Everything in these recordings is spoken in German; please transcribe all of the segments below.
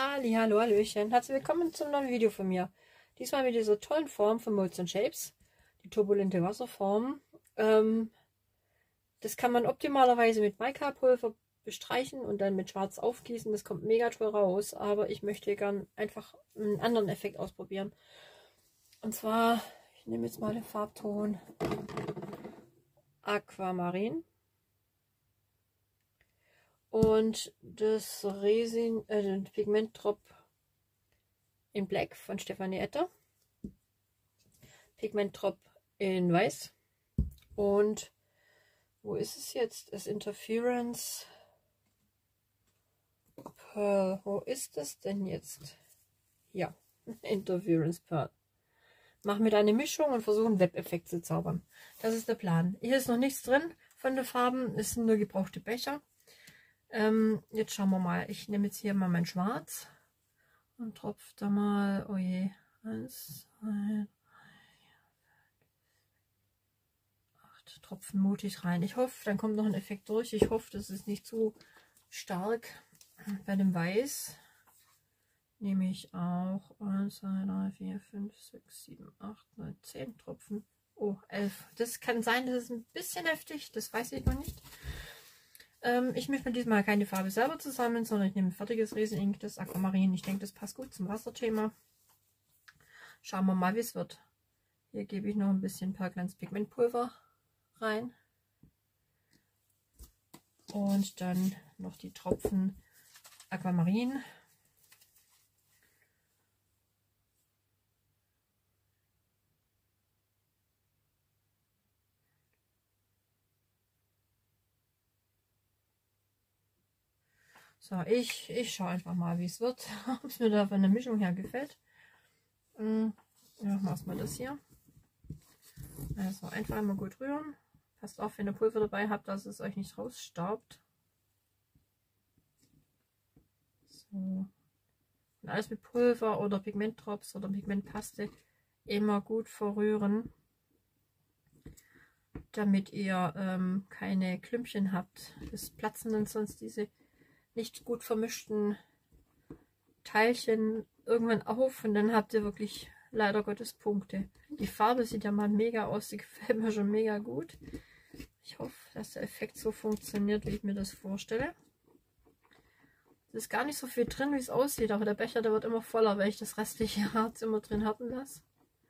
Hallo, Hallöchen. Herzlich willkommen zum neuen Video von mir. Diesmal mit dieser tollen Form von Molds & Shapes, die turbulente Wasserform. Das kann man optimalerweise mit Mica-Pulver bestreichen und dann mit Schwarz aufgießen. Das kommt mega toll raus, aber ich möchte gern einfach einen anderen Effekt ausprobieren. Und zwar, ich nehme jetzt mal den Farbton Aquamarin. Und das Resin, Pigmentdrop in Black von Stefanie Etter. Pigmentdrop in Weiß. Und wo ist es jetzt? Das Interference Pearl. Wo ist das denn jetzt? Ja, Interference Pearl. Machen wir da eine Mischung und versuchen einen Web-Effekt zu zaubern. Das ist der Plan. Hier ist noch nichts drin von den Farben. Es sind nur gebrauchte Becher. Jetzt schauen wir mal. Ich nehme jetzt hier mal mein Schwarz und tropfe da mal, oh je, 1, 2, 3, 8 Tropfen mutig rein. Ich hoffe, dann kommt noch ein Effekt durch. Ich hoffe, das ist nicht zu stark. Bei dem Weiß nehme ich auch 1, 2, 3, 4, 5, 6, 7, 8, 9, 10 Tropfen. Oh, 11. Das kann sein, das ist ein bisschen heftig. Das weiß ich noch nicht. Ich mische mir diesmal keine Farbe selber zusammen, sondern ich nehme ein fertiges Resin Ink, das Aquamarin. Ich denke, das passt gut zum Wasserthema. Schauen wir mal, wie es wird. Hier gebe ich noch ein bisschen Perlglanz Pigmentpulver rein. Und dann noch die Tropfen Aquamarin. So, ich schaue einfach mal, wie es wird, ob es mir da von der Mischung her gefällt. Ja, machen wir erstmal das hier. Also einfach einmal gut rühren. Passt auf, wenn ihr Pulver dabei habt, dass es euch nicht rausstaubt. So. Und alles mit Pulver oder Pigmentdrops oder Pigmentpaste immer gut verrühren, damit ihr keine Klümpchen habt. Es platzen dann sonst diese nicht gut vermischten Teilchen irgendwann auf und dann habt ihr wirklich leider Gottes Punkte. Die Farbe sieht ja mal mega aus, die gefällt mir schon mega gut. Ich hoffe, dass der Effekt so funktioniert, wie ich mir das vorstelle. Es ist gar nicht so viel drin, wie es aussieht, aber der Becher, der wird immer voller, weil ich das restliche Harz immer drin hatten lasse.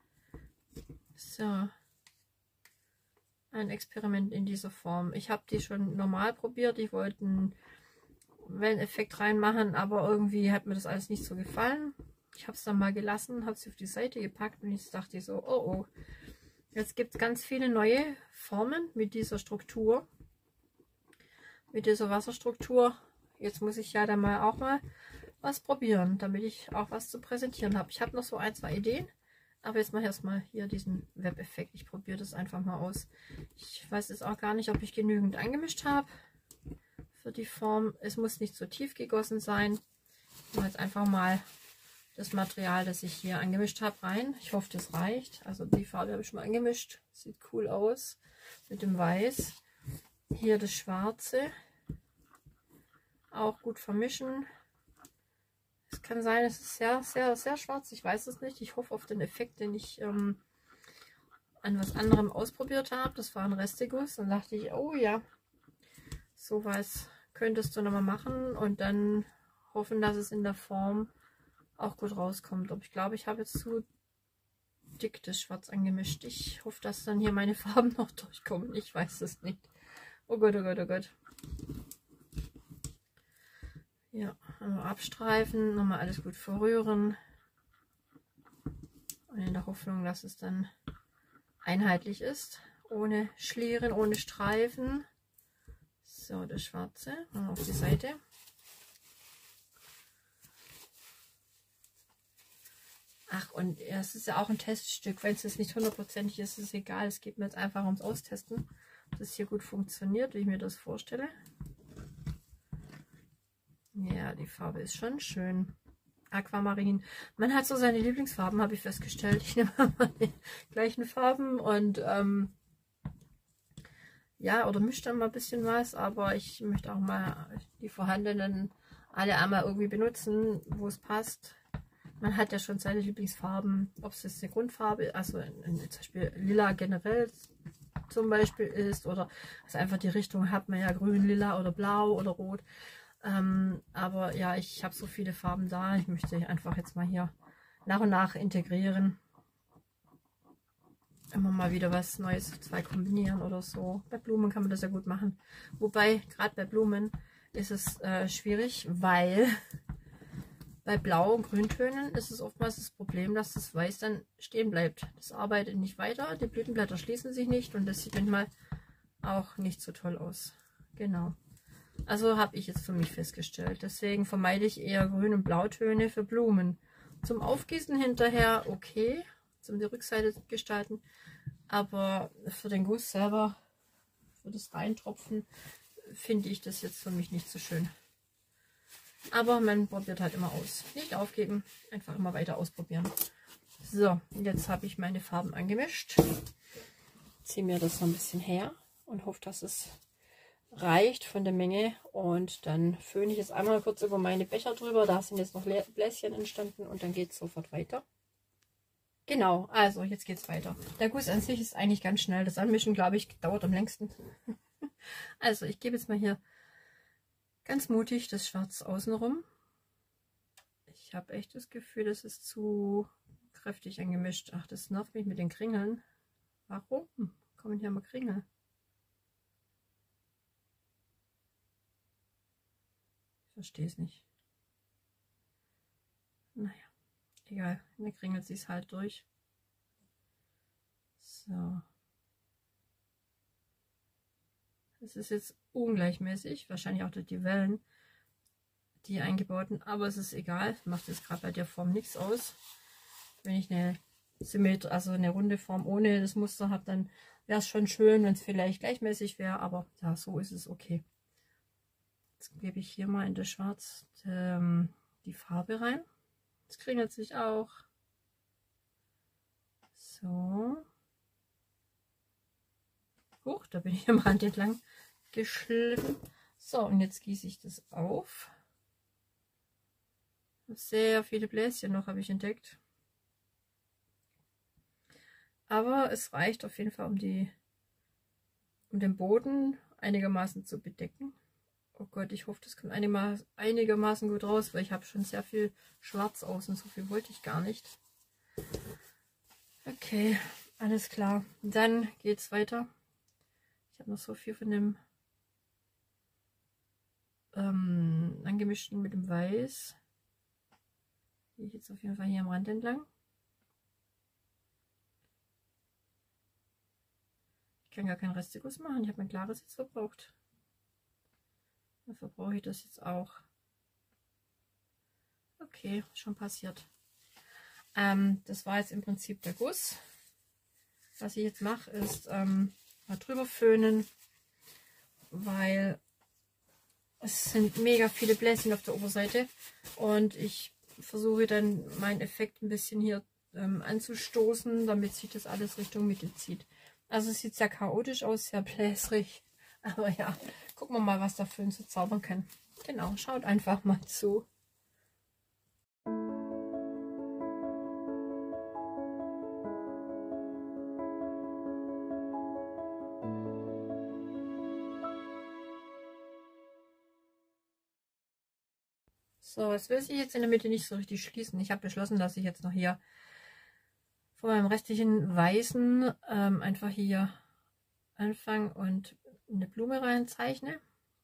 So. Ein Experiment in dieser Form. Ich habe die schon normal probiert, ich wollte einen Welleneffekt reinmachen, aber irgendwie hat mir das alles nicht so gefallen. Ich habe es dann mal gelassen, habe sie auf die Seite gepackt und ich dachte so, oh, jetzt gibt es ganz viele neue Formen mit dieser Struktur, mit dieser Wasserstruktur. Jetzt muss ich ja dann mal auch mal was probieren, damit ich auch was zu präsentieren habe. Ich habe noch so ein, zwei Ideen, aber jetzt mache ich erstmal hier diesen Web-Effekt. Ich probiere das einfach mal aus. Ich weiß jetzt auch gar nicht, ob ich genügend angemischt habe für die Form. Es muss nicht so tief gegossen sein. Ich mache jetzt einfach mal das Material, das ich hier angemischt habe, rein. Ich hoffe, das reicht. Also die Farbe habe ich schon mal angemischt. Sieht cool aus mit dem Weiß. Hier das Schwarze. Auch gut vermischen. Es kann sein, es ist sehr, sehr, sehr schwarz. Ich weiß es nicht. Ich hoffe auf den Effekt, den ich an was anderem ausprobiert habe. Das war ein Resteguss. Dann dachte ich, oh ja, sowas könntest du nochmal machen und dann hoffen, dass es in der Form auch gut rauskommt. Aber ich glaube, ich habe jetzt zu dick das Schwarz angemischt. Ich hoffe, dass dann hier meine Farben noch durchkommen. Ich weiß es nicht. Oh Gott, oh Gott, oh Gott. Ja, einmal abstreifen, nochmal alles gut verrühren. Und in der Hoffnung, dass es dann einheitlich ist. Ohne Schlieren, ohne Streifen. So, das Schwarze auf die Seite. Ach, und es ist ja auch ein Teststück. Wenn es jetzt nicht hundertprozentig ist, ist es egal. Es geht mir jetzt einfach ums Austesten, dass es hier gut funktioniert, wie ich mir das vorstelle. Ja, die Farbe ist schon schön. Aquamarin. Man hat so seine Lieblingsfarben, habe ich festgestellt. Ich nehme mal die gleichen Farben und ja, oder mische dann mal ein bisschen was, aber ich möchte auch mal die vorhandenen alle einmal irgendwie benutzen, wo es passt. Man hat ja schon seine Lieblingsfarben, ob es jetzt eine Grundfarbe, also zum Beispiel lila generell zum Beispiel ist, oder also einfach die Richtung hat man ja grün, lila oder blau oder rot. Aber ja, ich habe so viele Farben da. Ich möchte einfach jetzt mal hier nach und nach integrieren. Immer mal wieder was Neues, zwei kombinieren oder so. Bei Blumen kann man das ja gut machen. Wobei, gerade bei Blumen ist es schwierig, weil bei Blau- und Grüntönen ist es oftmals das Problem, dass das Weiß dann stehen bleibt. Das arbeitet nicht weiter, die Blütenblätter schließen sich nicht und das sieht manchmal auch nicht so toll aus. Genau. Also habe ich jetzt für mich festgestellt. Deswegen vermeide ich eher Grün- und Blautöne für Blumen. Zum Aufgießen hinterher okay, zum die Rückseite gestalten. Aber für den Guss selber, für das Reintropfen, finde ich das jetzt für mich nicht so schön. Aber man probiert halt immer aus. Nicht aufgeben, einfach immer weiter ausprobieren. So, jetzt habe ich meine Farben angemischt. Ziehe mir das so ein bisschen her und hoffe, dass es reicht von der Menge. Und dann föhne ich jetzt einmal kurz über meine Becher drüber. Da sind jetzt noch Bläschen entstanden und dann geht es sofort weiter. Genau, also jetzt geht es weiter. Der Guss an sich ist eigentlich ganz schnell. Das Anmischen, glaube ich, dauert am längsten. Also ich gebe jetzt mal hier ganz mutig das Schwarz außenrum. Ich habe echt das Gefühl, das ist zu kräftig angemischt. Ach, das nervt mich mit den Kringeln. Warum kommen hier mal Kringel? Ich verstehe es nicht. Naja, egal. Dann kringelt sie es halt durch. So. Es ist jetzt ungleichmäßig, wahrscheinlich auch durch die Wellen, die eingebauten, aber es ist egal, macht jetzt gerade bei der Form nichts aus. Wenn ich eine Symmetrie, also eine runde Form ohne das Muster habe, dann wäre es schon schön, wenn es vielleicht gleichmäßig wäre, aber ja, so ist es okay. Jetzt gebe ich hier mal in das Schwarz die Farbe rein. Das kringelt sich auch. So. Huch, da bin ich am Rand entlang geschliffen. So, und jetzt gieße ich das auf. Sehr viele Bläschen noch habe ich entdeckt. Aber es reicht auf jeden Fall, um den Boden einigermaßen zu bedecken. Oh Gott, ich hoffe, das kommt einigermaßen gut raus, weil ich habe schon sehr viel Schwarz außen. So viel wollte ich gar nicht. Okay, alles klar. Dann geht's weiter. Ich habe noch so viel von dem angemischten mit dem Weiß. Gehe ich jetzt auf jeden Fall hier am Rand entlang. Ich kann gar keinen Resteguss machen. Ich habe mein klares jetzt verbraucht. Dann verbrauche ich das jetzt auch. Okay, schon passiert. Das war jetzt im Prinzip der Guss. Was ich jetzt mache, ist mal drüber föhnen, weil es sind mega viele Bläschen auf der Oberseite und ich versuche dann meinen Effekt ein bisschen hier anzustoßen, damit sich das alles Richtung Mitte zieht. Also es sieht sehr chaotisch aus, sehr bläsrig, aber ja, gucken wir mal, was der Föhn so zaubern kann. Genau, schaut einfach mal zu. So, es will sich jetzt in der Mitte nicht so richtig schließen. Ich habe beschlossen, dass ich jetzt noch hier von meinem restlichen Weißen einfach hier anfange und eine Blume reinzeichne.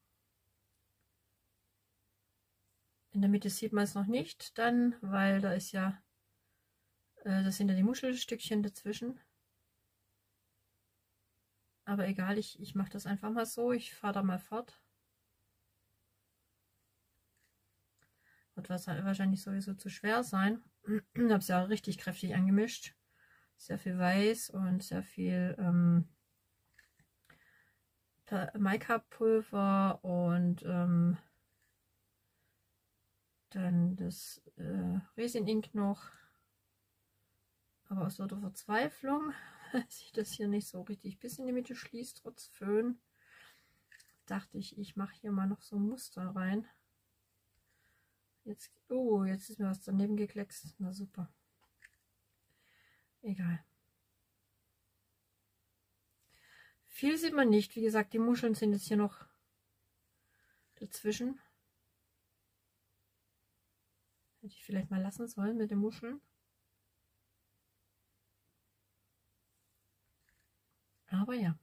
In der Mitte sieht man es noch nicht dann, weil da ist ja, das sind ja die Muschelstückchen dazwischen. Aber egal, ich mache das einfach mal so. Ich fahre da mal fort. Wird wahrscheinlich sowieso zu schwer sein. Ich habe es ja richtig kräftig angemischt. Sehr viel Weiß und sehr viel Mica-Pulver und dann das Resin Ink noch. Aber aus lauter Verzweiflung, dass sich das hier nicht so richtig bis in die Mitte schließt, trotz Föhn, dachte ich, ich mache hier mal noch so ein Muster rein. Jetzt, jetzt ist mir was daneben gekleckst. Na super. Egal. Viel sieht man nicht. Wie gesagt, die Muscheln sind jetzt hier noch dazwischen. Hätte ich vielleicht mal lassen sollen mit den Muscheln. Aber ja.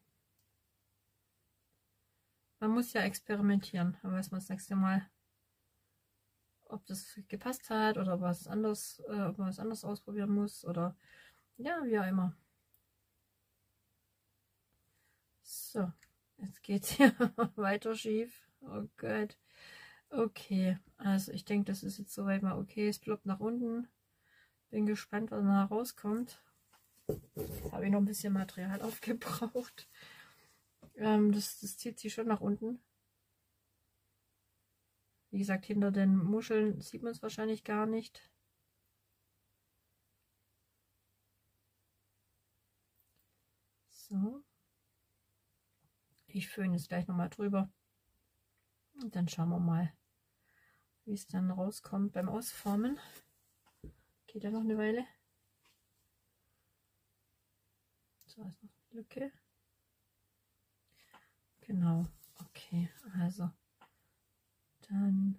Man muss ja experimentieren. Dann weiß man das nächste Mal, ob das gepasst hat oder was anderes, ob man was anderes ausprobieren muss oder ja, wie auch immer. So, jetzt geht es hier weiter schief. Oh Gott. Okay, also ich denke, das ist jetzt soweit mal okay. Es ploppt nach unten. Bin gespannt, was da rauskommt. Jetzt habe ich noch ein bisschen Material aufgebraucht. Das zieht sich schon nach unten. Wie gesagt, hinter den Muscheln sieht man es wahrscheinlich gar nicht. So. Ich föhne jetzt gleich nochmal drüber. Und dann schauen wir mal, wie es dann rauskommt beim Ausformen. Geht ja noch eine Weile. So, ist noch eine Lücke. Genau, okay, also dann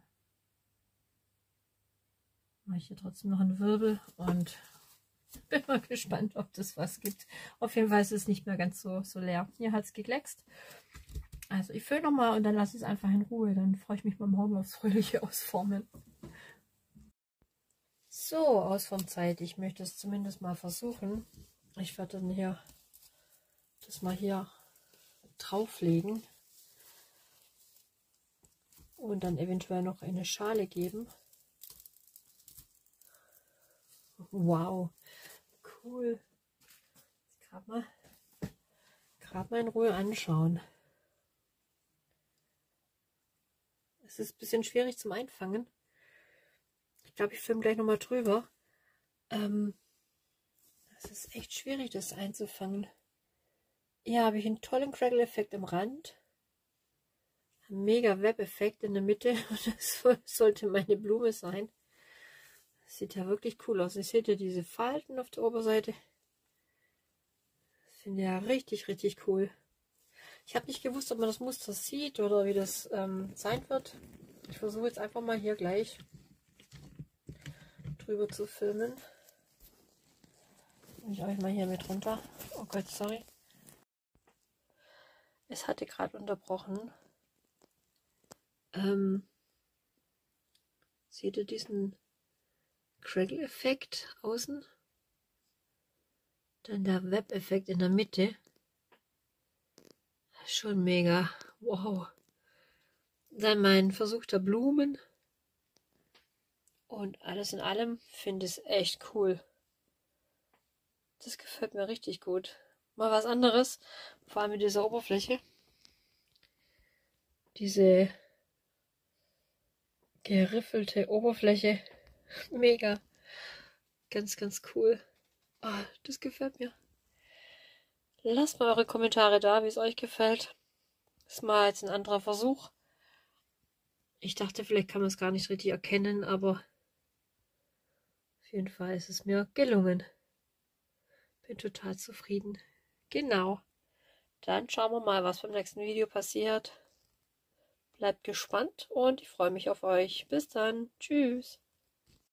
mache ich hier trotzdem noch einen Wirbel und bin mal gespannt, ob das was gibt. Auf jeden Fall ist es nicht mehr ganz so leer. Hier hat es gekleckst. Also ich föhne nochmal und dann lasse ich es einfach in Ruhe. Dann freue ich mich mal morgen aufs fröhliche Ausformen. So, Ausformzeit. Ich möchte es zumindest mal versuchen. Ich werde dann hier das mal hier drauflegen und dann eventuell noch eine Schale geben. Wow, cool. Jetzt gerade mal in Ruhe anschauen. Es ist ein bisschen schwierig zum Einfangen. Ich glaube, ich filme gleich nochmal drüber. Es ist echt schwierig, das einzufangen. Hier habe ich einen tollen Crackle-Effekt am Rand. Ein mega Web-Effekt in der Mitte. Das sollte meine Blume sein. Das sieht ja wirklich cool aus. Ihr seht ja diese Falten auf der Oberseite. Das finde ich ja richtig, richtig cool. Ich habe nicht gewusst, ob man das Muster sieht oder wie das sein wird. Ich versuche jetzt einfach mal hier gleich drüber zu filmen. Ich euch mal hier mit runter. Oh Gott, sorry. Es hatte gerade unterbrochen. Seht ihr diesen Crackle-Effekt außen? Dann der Web-Effekt in der Mitte. Schon mega. Wow. Dann mein Versuch der Blumen. Und alles in allem finde ich es echt cool. Das gefällt mir richtig gut. Mal was anderes. Vor allem mit dieser Oberfläche. Diese geriffelte Oberfläche. Mega. Ganz, ganz cool. Oh, das gefällt mir. Lasst mal eure Kommentare da, wie es euch gefällt. Das ist mal jetzt ein anderer Versuch. Ich dachte, vielleicht kann man es gar nicht richtig erkennen, aber auf jeden Fall ist es mir gelungen. Bin total zufrieden. Genau. Dann schauen wir mal, was beim nächsten Video passiert. Bleibt gespannt und ich freue mich auf euch. Bis dann. Tschüss.